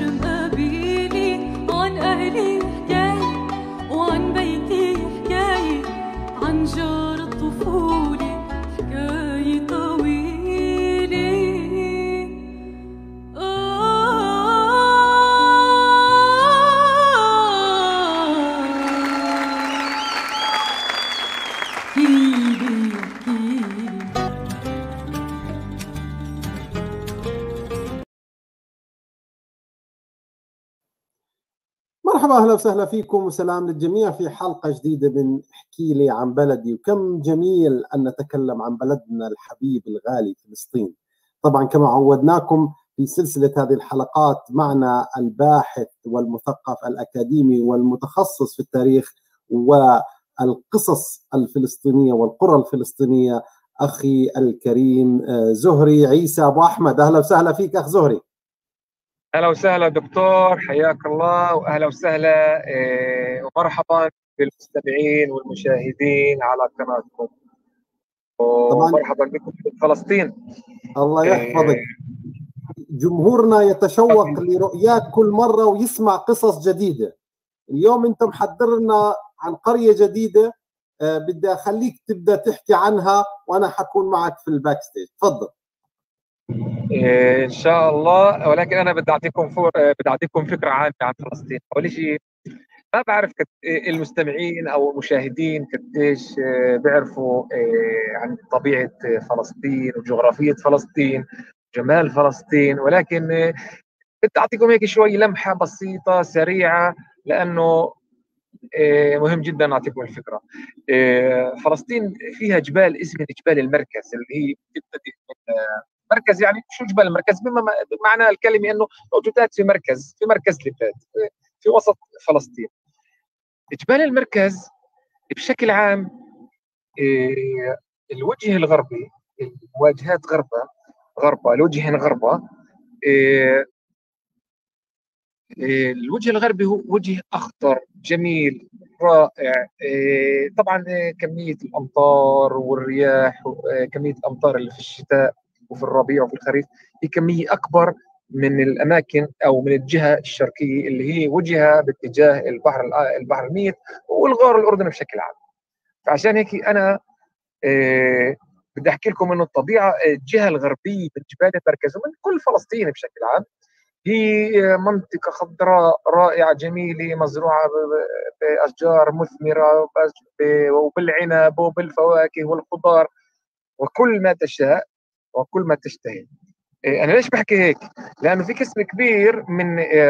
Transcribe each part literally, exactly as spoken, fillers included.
عشان قبيلي، عن أهلي حكاية وعن بيتي حكاية، عن جار الطفولة حكاية طويلة. احكيلي احكيلي. مرحبا، اهلا وسهلا فيكم وسلام للجميع في حلقه جديده من احكي لي عن بلدي. وكم جميل ان نتكلم عن بلدنا الحبيب الغالي فلسطين. طبعا كما عودناكم في سلسله هذه الحلقات معنا الباحث والمثقف الاكاديمي والمتخصص في التاريخ والقصص الفلسطينيه والقرى الفلسطينيه اخي الكريم زهري عيسى ابو احمد. اهلا وسهلا فيك اخ زهري. اهلا وسهلا دكتور، حياك الله، واهلا وسهلا إيه ومرحبا بالمستمعين والمشاهدين على قناتكم، ومرحبا بكم في فلسطين. الله يحفظك. إيه جمهورنا يتشوق لرؤياك كل مرة ويسمع قصص جديدة. اليوم انت محضر لنا عن قرية جديدة، أه بدي اخليك تبدأ تحكي عنها وانا حكون معك في الباك ستيج. تفضل. إيه ان شاء الله، ولكن انا بدي اعطيكم فور بدي اعطيكم فكرة عامة عن فلسطين. اول شيء ما بعرف كت... المستمعين او المشاهدين قديش بيعرفوا عن طبيعة فلسطين وجغرافية فلسطين، جمال فلسطين، ولكن بدي اعطيكم هيك شوي لمحه بسيطه سريعه لانه مهم جدا اعطيكم الفكره. فلسطين فيها جبال اسمها جبال المركز، اللي هي بتبتدئ من مركز. يعني شو جبال المركز؟ بما معنى الكلمه انه موجودات في مركز في مركز البلاد، في وسط فلسطين. جبال المركز بشكل عام الوجه الغربي، الواجهات غربة غربة الوجه غربة، الوجه الغربي هو وجه أخضر جميل رائع. طبعا كمية الأمطار والرياح، كمية الأمطار اللي في الشتاء وفي الربيع وفي الخريف هي كمية أكبر من الأماكن أو من الجهة الشرقية اللي هي وجهها باتجاه البحر البحر الميت والغار الأردني بشكل عام. فعشان هيك أنا بدي أحكي لكم إنه الطبيعة الجهة الغربية من جبال المركز ومن كل فلسطين بشكل عام هي منطقة خضراء رائعة جميلة مزروعة بأشجار مثمرة وبالعنب وبالفواكه والخضار وكل ما تشاء وكل ما تشتهي. أنا ليش بحكي هيك؟ لأنه في قسم كبير من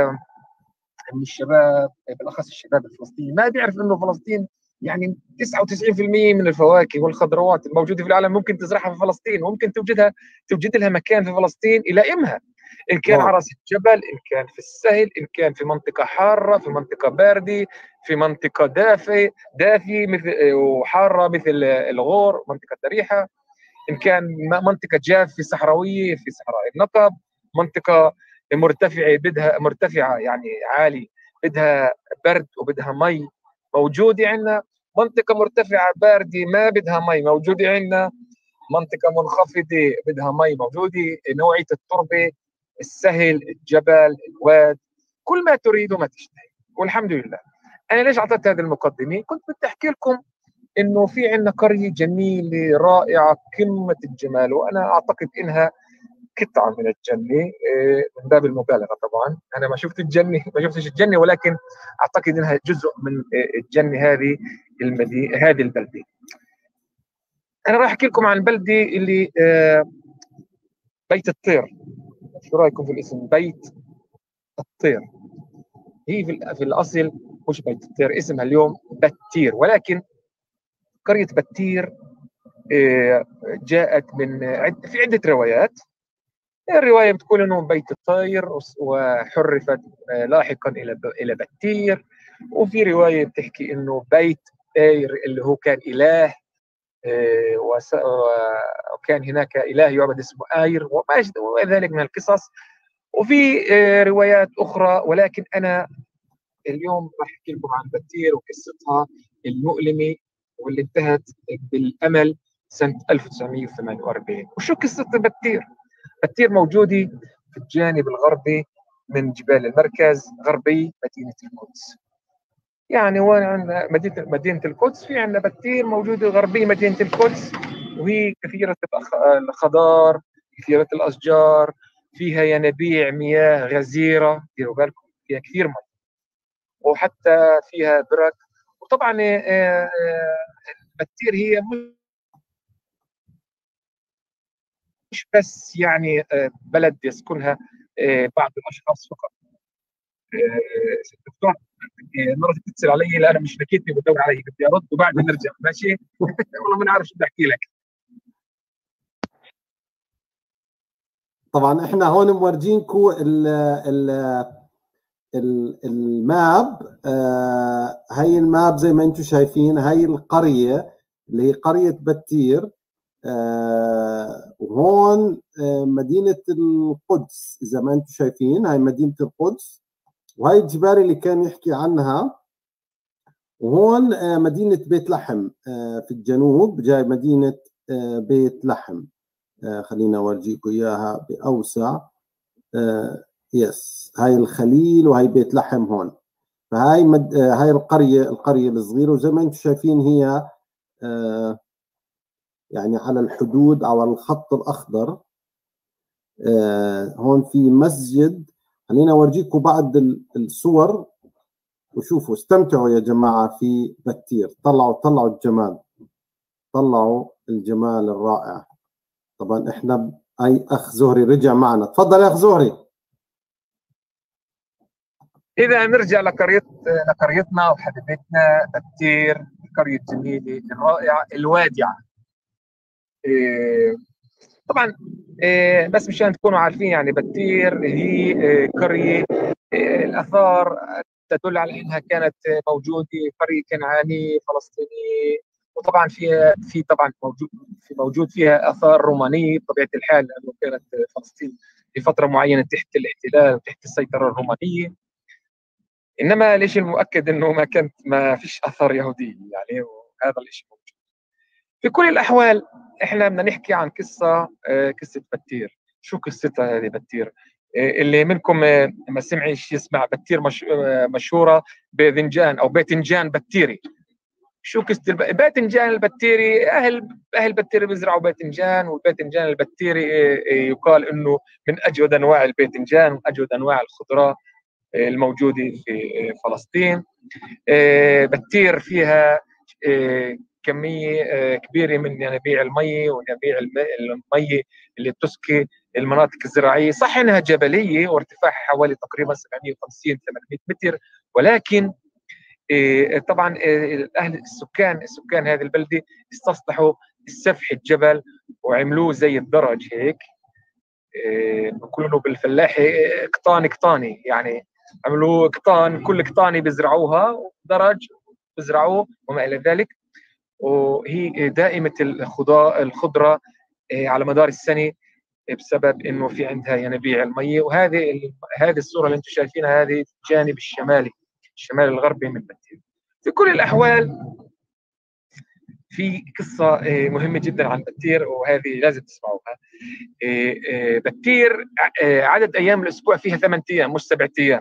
من الشباب، بالأخص الشباب الفلسطيني، ما بيعرف إنه فلسطين يعني تسعة وتسعين بالمئة من الفواكه والخضروات الموجودة في العالم ممكن تزرعها في فلسطين، وممكن توجدها توجد لها مكان في فلسطين يلائمها، إن كان على راس الجبل، إن كان في السهل، إن كان في منطقة حارة، في منطقة باردة، في منطقة دافئة دافية مثل وحارة مثل الغور، منطقة ريحة، إن كان منطقة جافة صحراوية في صحراء النقب، منطقة مرتفعة بدها مرتفعة يعني عالي بدها برد وبدها مي موجودة عندنا، منطقة مرتفعة باردة ما بدها مي موجودة عندنا، منطقة منخفضة بدها مي موجودة، نوعية التربة، السهل، الجبل، الواد، كل ما تريد وما تشتهي. والحمد لله. أنا ليش أعطيت هذه المقدمة؟ كنت بدي أحكي لكم إنه في عندنا قرية جميلة رائعة قمة الجمال، وأنا أعتقد إنها قطعة من الجنة، من باب المبالغة طبعا. أنا ما شفت الجنة ما شفتش الجنة، ولكن أعتقد إنها جزء من الجنة هذه المدينة هذه البلدة. أنا راح أحكي لكم عن بلدة اللي بيت الطير. شو رأيكم في الاسم بيت الطير؟ هي في, في الأصل مش بيت الطير، اسمها اليوم بتير، ولكن قرية بتير جاءت من في عدة روايات. الرواية بتقول إنه بيت الطير وحرفت لاحقا إلى إلى بتير، وفي رواية بتحكي إنه بيت طير اللي هو كان إله، وكان هناك إله يعبد اسمه آير وما ذلك من القصص. وفي روايات أخرى، ولكن أنا اليوم راح أحكي لكم عن بتير وقصتها المؤلمة واللي انتهت بالأمل سنة ألف وتسعمئة وثمانية وأربعين. وشو قصة بتير؟ بتير موجودة في الجانب الغربي من جبال المركز غربي مدينة القدس. يعني وين عندنا مدينة مدينة القدس، في عندنا بتير موجودة غربي مدينة القدس، وهي كثيرة الخضار، كثيرة الأشجار، فيها ينابيع مياه غزيرة، ديروا بالكم فيها كثير مياه، وحتى فيها برك. وطبعا بتير هي مش بس يعني بلد يسكنها بعض الاشخاص فقط. ست دكتور مرة تتصل علي، لا انا مش لكيتني بدور علي، بدي ارد وبعدين نرجع ماشي. والله ما نعرف شو بدي احكي لك. طبعا احنا هون مورجينكم ال ال الماب. آه هي الماب زي ما انتم شايفين، هي القرية اللي هي قرية بتير. آه وهون آه مدينة القدس، إذا ما أنتم شايفين هاي مدينة القدس، وهي الجبال اللي كان يحكي عنها. وهون آه مدينة بيت لحم آه في الجنوب، جاي مدينة آه بيت لحم. آه خلينا أورجيكم إياها بأوسع. آه يس، هاي الخليل وهي بيت لحم هون. فهاي مد... آه هاي القرية القرية الصغيرة، وزي ما أنتم شايفين هي آه يعني على الحدود أو على الخط الأخضر. آه هون في مسجد. خلينا أورجيكم بعض الصور وشوفوا، استمتعوا يا جماعة في بتير. طلعوا طلعوا الجمال، طلعوا الجمال الرائع. طبعا إحنا أي أخ زهري رجع معنا. تفضل يا أخ زهري. إذا نرجع لقرية لقريتنا وحبيبتنا بتير، القرية الجميلة الرائعة الوادعة. إيه طبعا إيه بس مشان تكونوا عارفين، يعني بتير هي إيه قرية إيه الآثار تدل على أنها كانت موجودة قرية كنعانية فلسطينية، وطبعا فيها في طبعا موجود في موجود فيها آثار رومانية بطبيعة الحال، لأنه كانت فلسطين في فترة معينة تحت الاحتلال وتحت السيطرة الرومانية. انما ليش المؤكد انه ما كانت ما فيش اثار يهودي، يعني وهذا الشيء موجود. في كل الاحوال احنا بدنا نحكي عن قصه قصه بتير. شو قصتها هذه بتير؟ اللي منكم ما سمعش يسمع بتير مش مشهوره باذنجان او باذنجان بتيري. شو قصه الباذنجان البتيري؟ اهل اهل بتيري بيزرعوا باذنجان، والباذنجان البتيري يقال انه من اجود انواع الباذنجان واجود انواع الخضراء الموجودة في فلسطين. بتير فيها كمية كبيرة من ينابيع المي وينابيع المي اللي بتسقي المناطق الزراعية. صح انها جبلية وارتفاعها حوالي تقريبا سبعمئة وخمسين ثمانمئة متر، ولكن طبعا اهل السكان السكان هذه البلدة استصلحوا السفح الجبل وعملوه زي الدرج هيك، بيقولوا بالفلاحي قطاني قطاني، يعني عملوا قطان، كل قطاني بيزرعوها درج بيزرعوه وما الى ذلك. وهي دائمه الخضره الخضره على مدار السنه بسبب انه في عندها ينابيع المي. وهذه هذه الصوره اللي انتم شايفينها هذه الجانب الشمالي الشمال الغربي من بتير. في كل الاحوال في قصه مهمه جدا عن بتير وهذه لازم تسمعوها. بتير عدد ايام الاسبوع فيها ثمان ايام مش سبعة ايام.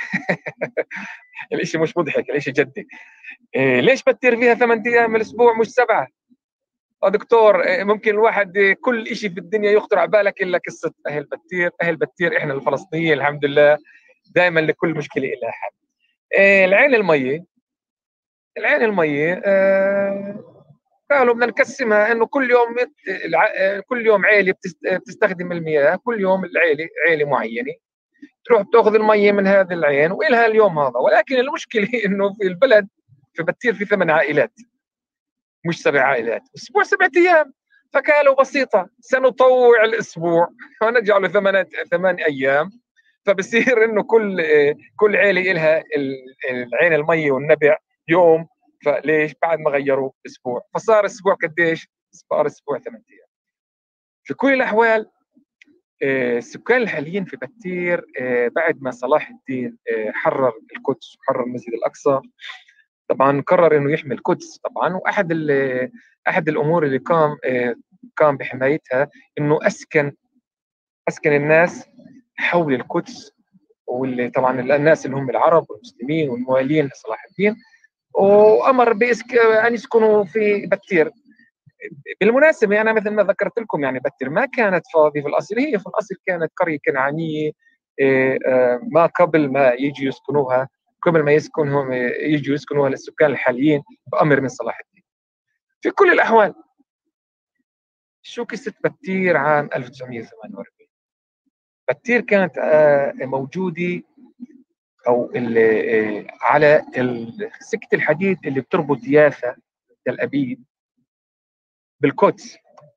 الشيء مش مضحك، الشيء جدي. ليش بتير فيها ثمان ايام الاسبوع مش سبعه؟ اه دكتور، ممكن الواحد كل شيء في الدنيا يخطر على بالك الا قصه اهل بتير. اهل بتير احنا الفلسطينيين الحمد لله دائما لكل مشكله لها حل. العين الميه العين الميه قالوا بدنا نقسمها انه كل يوم كل يوم عائله بتستخدم المياه، كل يوم العائله عائله معينه تروح بتاخذ الميه من هذه العين والها اليوم هذا. ولكن المشكله انه في البلد في بتير في ثمان عائلات مش سبع عائلات، اسبوع سبعة ايام. فقالوا بسيطه سنطوع الاسبوع ونجعله ثمان ثمان ايام، فبصير انه كل كل عائله لها العين الميه والنبع يوم. فليش بعد ما غيروا اسبوع فصار اسبوع قديش؟ صار اسبوع ثمان ايام. في كل الاحوال السكان الحاليين في بتير بعد ما صلاح الدين حرر القدس وحرر المسجد الاقصى طبعا قرر انه يحمي القدس طبعا. واحد احد الامور اللي قام قام بحمايتها انه اسكن اسكن الناس حول القدس واللي طبعا الناس اللي هم العرب والمسلمين والموالين لصلاح الدين، وامر بإسك ان يسكنوا في بتير. بالمناسبه انا مثل ما ذكرت لكم يعني بتير ما كانت فاضيه في الاصل، هي في الاصل كانت قريه كنعانيه ما قبل ما يجوا يسكنوها، قبل ما يسكنهم يجوا يسكنوها للسكان الحاليين بامر من صلاح الدين. في كل الاحوال شو قصه بتير عام ألف وتسعمئة وثمانية وأربعين؟ بتير كانت موجوده او على سكه الحديد اللي بتربط يافا تل ابيب بالقدس.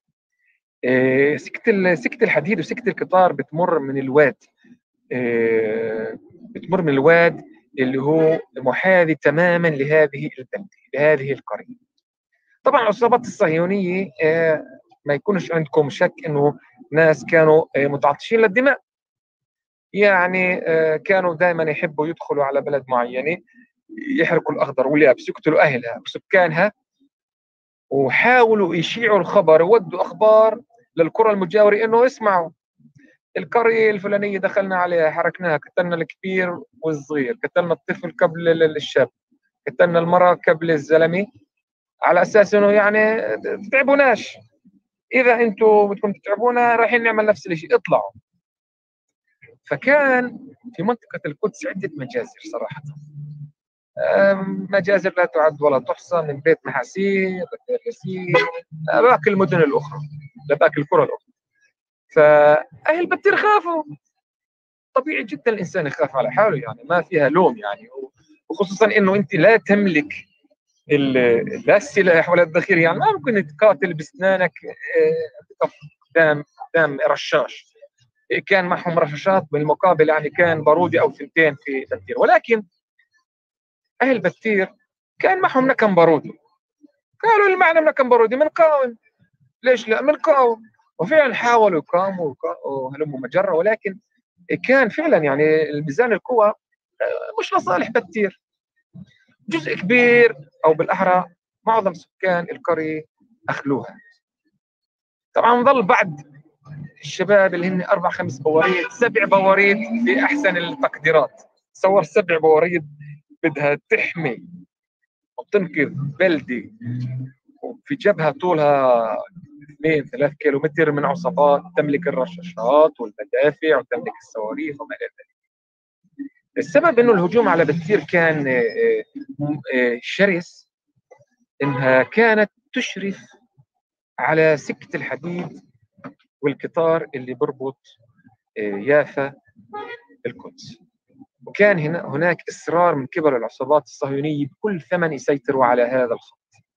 سكه سكه الحديد وسكه القطار بتمر من الواد، بتمر من الواد اللي هو محاذي تماما لهذه البلده، لهذه القريه. طبعا العصابات الصهيونيه ما يكونش عندكم شك انه ناس كانوا متعطشين للدماء، يعني كانوا دائما يحبوا يدخلوا على بلد معينه يحرقوا الاخضر واليابس، يقتلوا اهلها وسكانها، وحاولوا يشيعوا الخبر، ودوا اخبار للقرى المجاوره انه اسمعوا القريه الفلانيه دخلنا عليها حركناها، قتلنا الكبير والصغير، قتلنا الطفل قبل الشاب، قتلنا المراه قبل الزلمه، على اساس انه يعني تتعبوناش، اذا انتم بدكم تتعبونا رايحين نعمل نفس الشيء، اطلعوا. فكان في منطقه القدس عده مجازر صراحه، مجازر لا تعد ولا تحصى، من بيت محاسير لدير ياسين باقي المدن الاخرى، لباقي القرى الاخرى. فاهل بتير خافوا، طبيعي جدا الانسان يخاف على حاله، يعني ما فيها لوم يعني، وخصوصا انه انت لا تملك لا السلاح ولا الذخيره، يعني ما ممكن تقاتل باسنانك قدام قدام رشاش. كان معهم رشاشات بالمقابل، يعني كان بارودي او ثنتين في بتير، ولكن اهل بتير كان معهم نكم بارودي، قالوا اللي معنا نكم بارودي بنقاوم، ليش لا بنقاوم. وفعلا حاولوا يقاوموا وهلموا مجره، ولكن كان فعلا يعني الميزان القوى مش لصالح بتير. جزء كبير او بالاحرى معظم سكان القريه اخلوها. طبعا ظل بعض الشباب اللي هن اربع خمس بواريد، سبع بواريد في احسن التقديرات، تصور سبع بواريد بدها تحمي وتنقذ بلده وفي جبهه طولها اثنين ثلاث كيلو متر من عصابات تملك الرشاشات والمدافع وتملك الصواريخ وما الى ذلك. السبب انه الهجوم على بتير كان شرس، انها كانت تشرف على سكه الحديد والقطار اللي بربط يافا بالقدس، وكان هنا هناك اصرار من قبل العصابات الصهيونيه بكل ثمن يسيطروا على هذا الخط.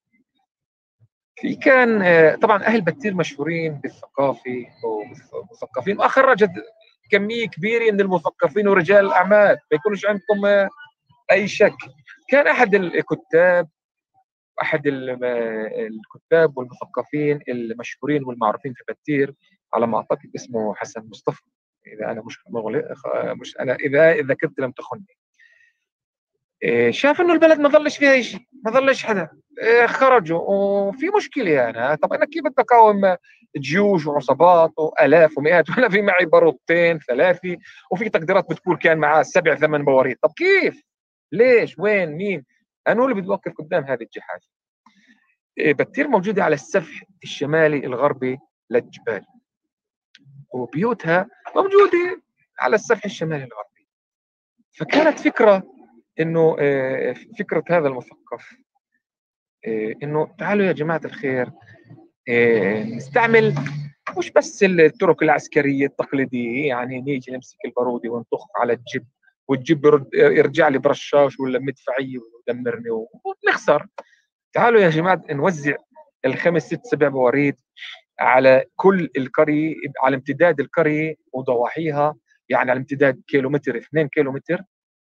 في كان طبعا اهل بتير مشهورين بالثقافه ومثقفين، واخرجت كميه كبيره من المثقفين ورجال الاعمال، ما يكونش عندكم اي شك. كان احد الكتاب احد الكتاب والمثقفين المشهورين والمعروفين في بتير على ما اعتقد اسمه حسن مصطفى، اذا انا مش مش انا اذا اذا كنت لم تخني. شاف انه البلد ما ظلش فيها شيء، ما ظلش حدا، خرجوا وفي مشكله يعني. طب انا كيف بدي اقاوم جيوش وعصابات والاف ومئات وانا في معي بارودتين ثلاثه، وفي تقديرات بتقول كان معاه سبع ثمان بواريد. طب كيف؟ ليش؟ وين؟ مين؟ انا اللي بدي اوقف قدام هذه الجحافل. بتير موجوده على السفح الشمالي الغربي للجبال، وبيوتها موجوده على السفح الشمالي الغربي. فكانت فكره انه فكره هذا المثقف انه تعالوا يا جماعه الخير نستعمل مش بس الطرق العسكريه التقليديه، يعني نيجي نمسك البارودي ونطخ على الجب والجب يرجع لي برشاش ولا مدفعيه ويدمرني ونخسر. تعالوا يا جماعه نوزع الخمس ست سبع بواريد على كل القريه، على امتداد القريه وضواحيها، يعني على امتداد كيلومتر اثنين كيلومتر،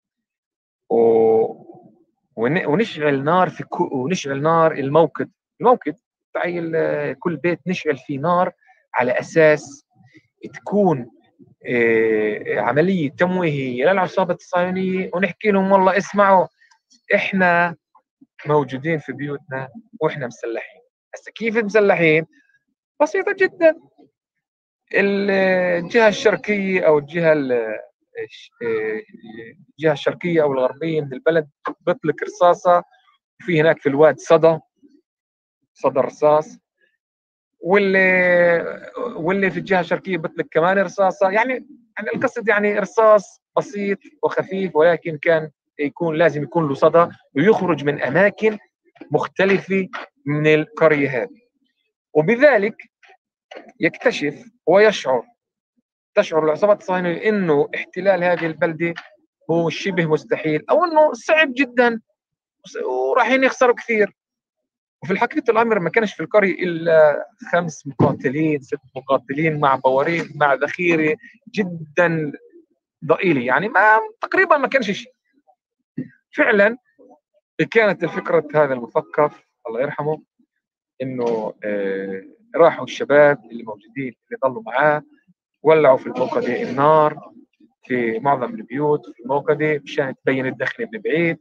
و... ونشعل نار في كو... ونشعل نار الموقد الموقد تاعي كل بيت نشعل فيه نار على اساس تكون إيه عمليه تمويهيه للعصابه الصهيونيه، ونحكي لهم والله اسمعوا احنا موجودين في بيوتنا واحنا مسلحين. هسه كيف مسلحين؟ بسيطه جدا. الجهه الشرقيه او الجهه الجهه الشرقيه او الغربيه من البلد بيطلق رصاصه، في هناك في الواد صدى صدى الرصاص، واللي واللي في الجهه الشرقيه بيطلق كمان رصاصه. يعني يعني القصد يعني رصاص بسيط وخفيف، ولكن كان يكون لازم يكون له صدى ويخرج من اماكن مختلفه من القريه هذه، وبذلك يكتشف ويشعر تشعر العصابات الصهيونية انه احتلال هذه البلده هو شبه مستحيل او انه صعب جدا وراح يخسروا كثير. وفي الحقيقة الأمر ما كانش في القرية إلا خمس مقاتلين ست مقاتلين مع بوارين مع ذخيرة جدا ضئيلة، يعني ما تقريبا ما كانش شيء. فعلا كانت الفكرة هذا المثقف الله يرحمه إنه آه راحوا الشباب اللي موجودين اللي ضلوا معاه ولعوا في الموقدة النار في معظم البيوت في الموقدة مشان تبين الدخل من بعيد،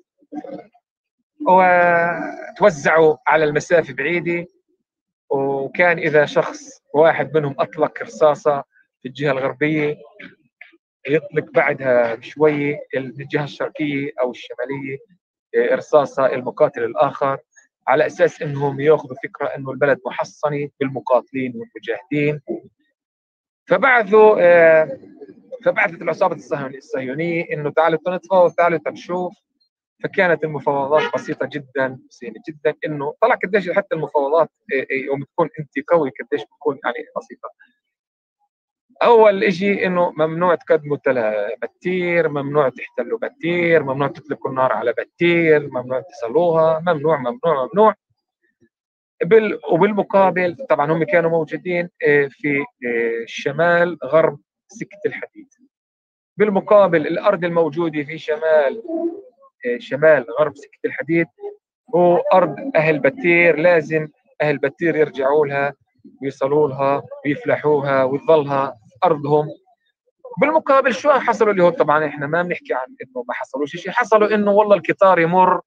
وتوزعوا على المسافة بعيدة. وكان إذا شخص واحد منهم أطلق رصاصة في الجهة الغربية يطلق بعدها بشوية الجهة الشرقية أو الشمالية رصاصة المقاتل الآخر، على أساس أنهم يأخذوا فكرة أنه البلد محصنة بالمقاتلين والمجاهدين. فبعثوا فبعثت العصابة الصهيونية أنه تعالوا تنتفاوض تعالوا تنشوف. فكانت المفاوضات بسيطه جدا بسيطه جدا، انه طلع قديش حتى المفاوضات يوم تكون انت قوي قديش بتكون يعني بسيطه. اول شيء انه ممنوع تقدموا بتير، ممنوع تحتلوا بتير، ممنوع تطلقوا النار على بتير، ممنوع تصلوها، ممنوع ممنوع ممنوع. بال وبالمقابل طبعا هم كانوا موجودين في شمال غرب سكه الحديد. بالمقابل الارض الموجوده في شمال شمال غرب سكة الحديد هو أرض أهل بتير، لازم أهل بتير يرجعوا لها ويصلوا لها ويفلحوها وتظلها أرضهم. بالمقابل شو حصلوا اللي هو طبعا إحنا ما بنحكي عن إنه ما حصلوش شيء، حصلوا إنه والله القطار يمر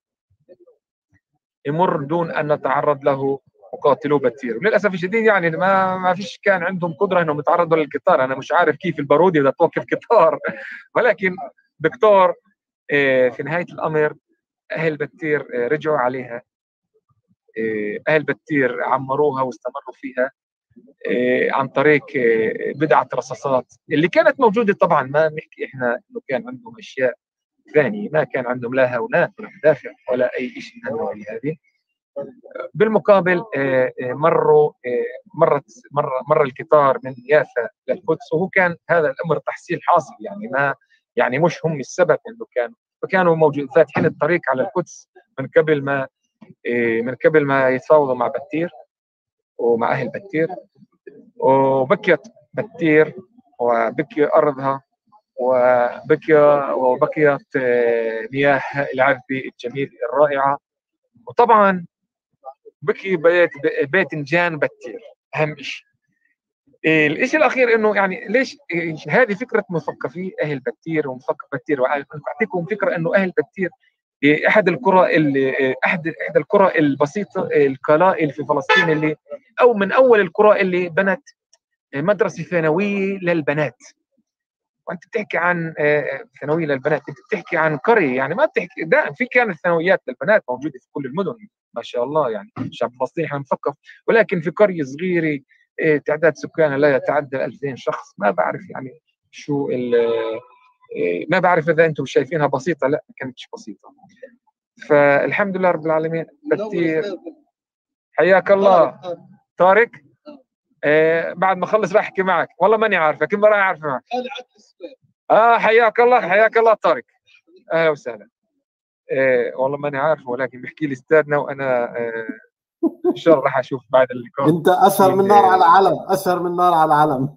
يمر دون أن نتعرض له مقاتلو بتير. وللأسف الشديد يعني ما ما فيش كان عندهم قدرة إنهم يتعرضوا للقطار. أنا مش عارف كيف البارودي بدها توقف قطار ولكن دكتور في نهاية الأمر أهل بتير رجعوا عليها، أهل بتير عمروها واستمروا فيها عن طريق بضعة رصاصات اللي كانت موجودة. طبعا ما نحكي إحنا إنه كان عندهم أشياء ثانية، ما كان عندهم لا هونات ولا مدافع ولا أي شيء من النوعية هذه. بالمقابل مروا مرت مر مر القطار من يافا للقدس، وهو كان هذا الأمر تحصيل حاصل، يعني ما يعني مش هم السبب إنه كانوا فكانوا موجودين فاتحين الطريق على القدس من قبل ما من قبل ما يتفاوضوا مع بتير ومع أهل بتير. وبكيت بتير وبكي أرضها وبكي وبكيت مياه العذبة الجميلة الرائعة. وطبعا بكي بيت بيتنجان بتير أهم شيء. الشيء الأخير إنه يعني ليش هذه فكرة مثقفي أهل بتير ومثقف بتير، وأعطيكم فكرة إنه أهل بتير احد القرى اللي احد احدى القرى البسيطه القلائل في فلسطين، اللي او من اول القرى اللي بنت مدرسه ثانويه للبنات. وانت بتحكي عن ثانويه للبنات، انت بتحكي عن قريه، يعني ما بتحكي ده في كانت ثانويات للبنات موجوده في كل المدن ما شاء الله، يعني الشعب الفلسطيني احنا مثقف، ولكن في قريه صغيره تعداد سكانها لا يتعدى ألفين شخص. ما بعرف يعني شو ما بعرف اذا انتم شايفينها بسيطه، لا ما كانتش بسيطه. فالحمد لله رب العالمين. بتير حياك الله طارق. آه بعد ما اخلص راح احكي معك، والله ماني عارفك كم راح اعرف معك. اه حياك الله حياك الله طارق، اهلا وسهلا. آه والله ماني عارف، ولكن بيحكي لي استاذنا وانا آه ان شاء الله راح اشوف بعد اللقاء. انت اشهر من نار على علم، اشهر من نار على علم.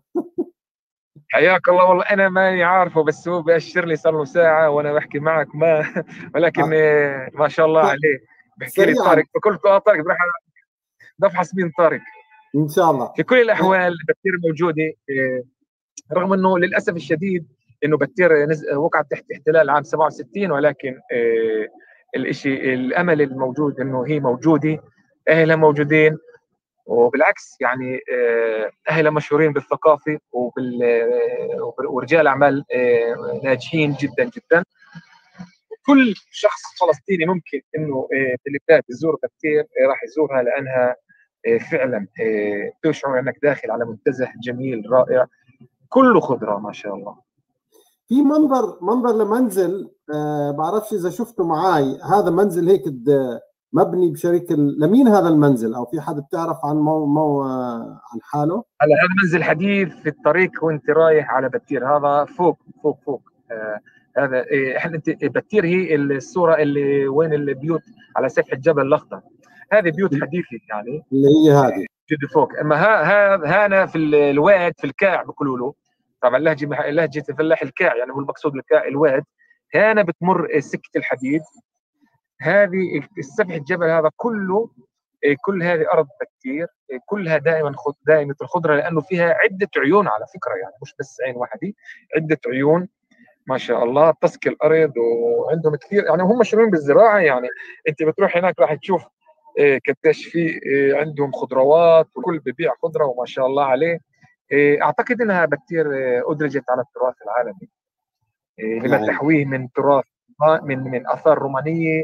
حياك الله. والله انا ماني عارفه، بس هو بيأشر لي صار له ساعه وانا بحكي معك ما ولكن آه ما شاء الله عليه. بحكي لي طارق، فقلت اه طارق راح بفحص مين طارق. ان شاء الله. في كل الاحوال بتير موجوده، آه رغم انه للاسف الشديد انه بتير وقعت تحت احتلال عام سبعة وستين، ولكن آه الشيء الامل الموجود انه هي موجوده، اهلها موجودين، وبالعكس يعني اهلها مشهورين بالثقافه وبال ورجال اعمال ناجحين جدا جدا. كل شخص فلسطيني ممكن انه بالبلاد يزور بتير راح يزورها، لانها فعلا تشعر انك داخل على منتزه جميل رائع كله خضره ما شاء الله. في منظر منظر لمنزل أه بعرفش اذا شفته معاي، هذا منزل هيك مبني بشريك ال... لمين هذا المنزل، او في حد بتعرف عن مو... مو... عن حاله؟ هلا هذا منزل حديث في الطريق وانت رايح على بتير، هذا فوق فوق فوق آه هذا إيه احنا انت بتير هي الصوره اللي وين البيوت على سفح الجبل الاخضر، هذه بيوت حديثه يعني اللي هي هذه جد فوق. اما ها هانا في الواد في الكاع بيقولوا له، طبعا لهجه لهجه الفلاح الكاع يعني هو المقصود الكاع الواد. هانا بتمر سكه الحديد، هذه السفح الجبل هذا كله كل هذه ارض بتير كلها دائما خض دائمه الخضره، لانه فيها عده عيون على فكره، يعني مش بس عين واحده، عده عيون ما شاء الله تسقي الارض. وعندهم كثير يعني هم مشهورين بالزراعه، يعني انت بتروح هناك راح تشوف قديش في عندهم خضروات وكل ببيع خضره وما شاء الله عليه. اعتقد انها بتير ادرجت على التراث العالمي لما تحويه من تراث من من اثار رومانيه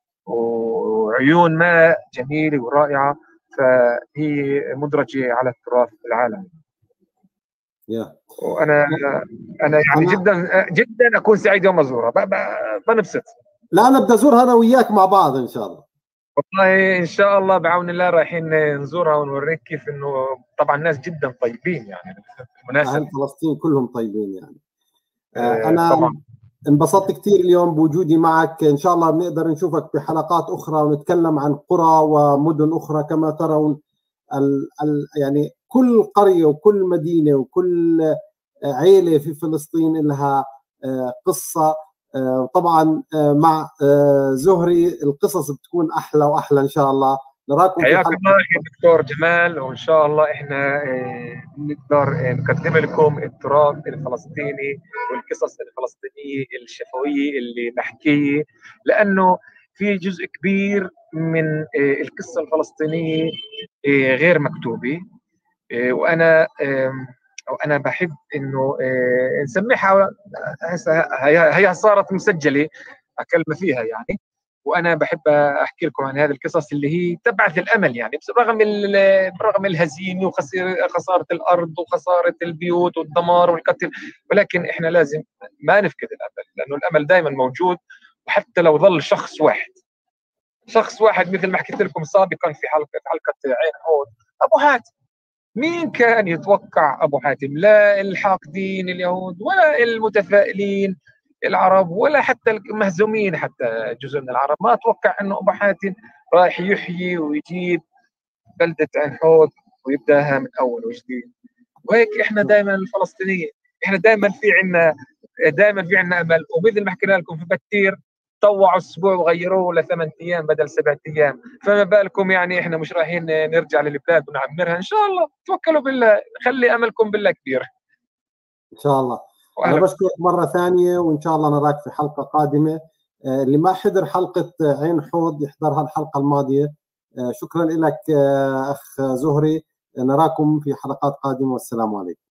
وعيون ماء جميله ورائعه، فهي مدرجه على التراث العالمي. yeah. وانا انا يعني أنا جدا جدا اكون سعيد يوم ازورها، بنبسط. لا انا بدي ازورها انا وياك مع بعض ان شاء الله. والله ان شاء الله بعون الله رايحين نزورها ونوريك كيف انه طبعا الناس جدا طيبين يعني بالمناسبه اهل فلسطين كلهم طيبين يعني. آه انا طبعا انبسطت كثير اليوم بوجودي معك، ان شاء الله بنقدر نشوفك بحلقات اخرى ونتكلم عن قرى ومدن اخرى. كما ترون ال ال يعني كل قريه وكل مدينه وكل عيله في فلسطين لها قصه، وطبعا مع زهري القصص بتكون احلى واحلى ان شاء الله. نراكم حياك الله يا دكتور جمال، وان شاء الله احنا نقدر نقدم لكم التراث الفلسطيني والقصص الفلسطينيه الشفويه اللي نحكيه، لانه في جزء كبير من القصه الفلسطينيه غير مكتوبه، وانا وانا بحب انه نسميها هي صارت مسجله كلمه فيها يعني، وانا بحب احكي لكم عن هذه القصص اللي هي تبعث الامل يعني، بس رغم رغم الهزيمه وخساره الارض وخساره البيوت والدمار والقتل، ولكن احنا لازم ما نفقد الامل، لانه الامل دائما موجود. وحتى لو ظل شخص واحد شخص واحد مثل ما حكيت لكم سابقا في حلقه حلقه عين حوض، ابو حاتم. مين كان يتوقع ابو حاتم؟ لا الحاقدين اليهود ولا المتفائلين العرب ولا حتى المهزومين، حتى جزء من العرب ما اتوقع انه ابو حاتم رايح يحيي ويجيب بلده عين حوض ويبداها من اول وجديد. وهيك احنا دائما الفلسطينيين احنا دائما في عندنا دائما في عندنا امل. ومثل ما حكينا لكم في بتير طوعوا اسبوع وغيروه لثمان ايام بدل سبعة ايام، فما بالكم يعني احنا مش رايحين نرجع للبلاد ونعمرها؟ ان شاء الله توكلوا بالله، خلي املكم بالله كبير ان شاء الله. انا بشكرك مره ثانيه، وان شاء الله نراك في حلقه قادمه. اللي ما حضر حلقه عين حوض يحضرها الحلقه الماضيه. شكرا لك اخ زهري، نراكم في حلقات قادمه والسلام عليكم.